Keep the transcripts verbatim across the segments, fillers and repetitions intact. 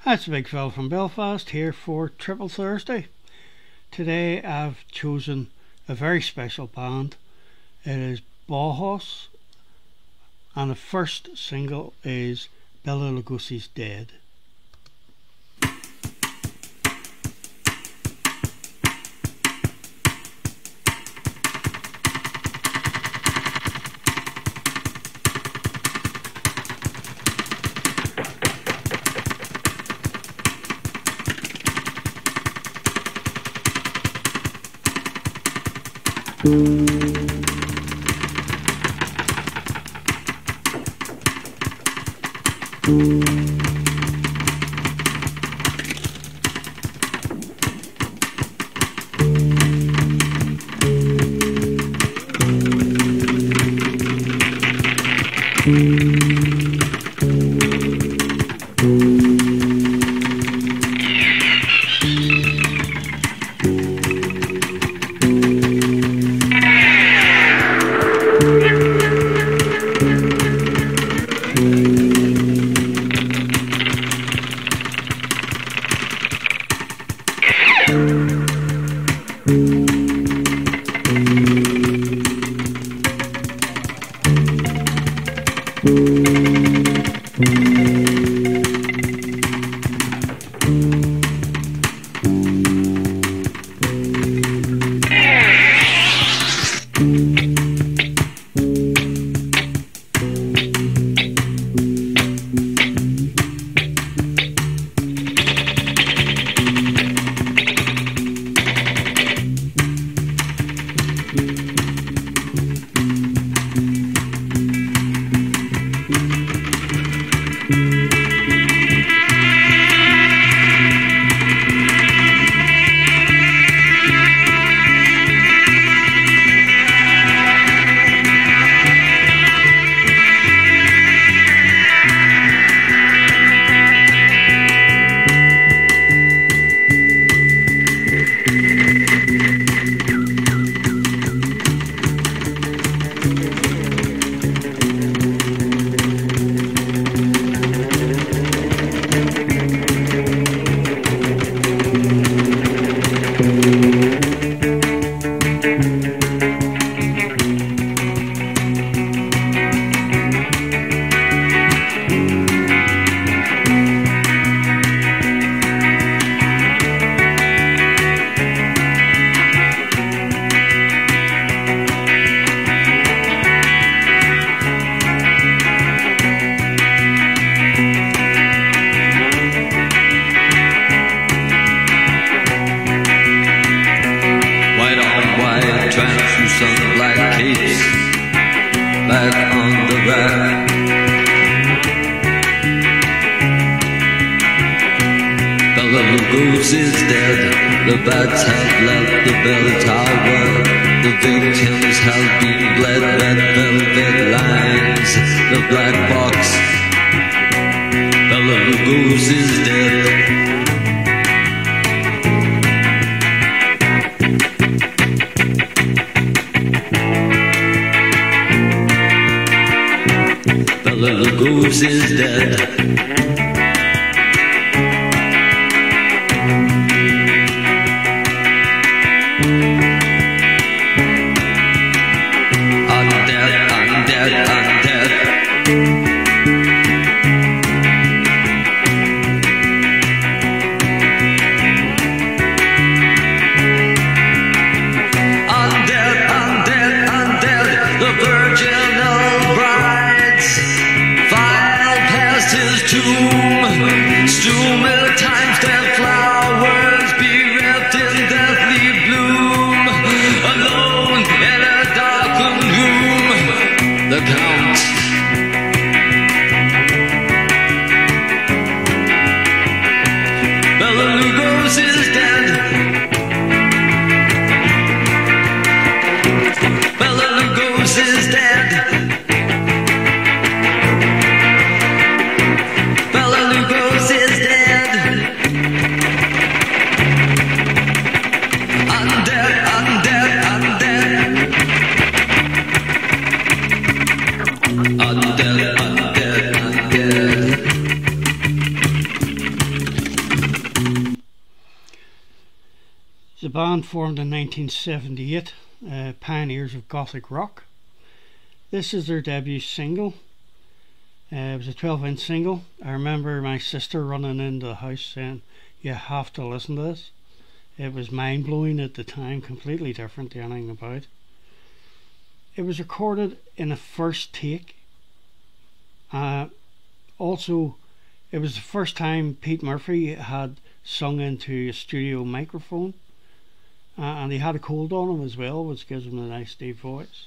That's Big Phil from Belfast here for Triple Thursday. Today I've chosen a very special band. It is Bauhaus, and the first single is Bela Lugosi's Dead. Bela Lugosi's dead. The band formed in nineteen seventy-eight, uh, pioneers of gothic rock. This is their debut single. Uh, it was a twelve inch single. I remember my sister running into the house saying, "You have to listen to this." It was mind blowing at the time, completely different to anything about. It was recorded in a first take. Uh, also, it was the first time Pete Murphy had sung into a studio microphone, uh, and he had a cold on him as well, which gives him a nice deep voice.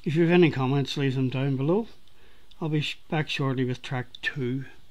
If you have any comments, leave them down below. I'll be back shortly with track two.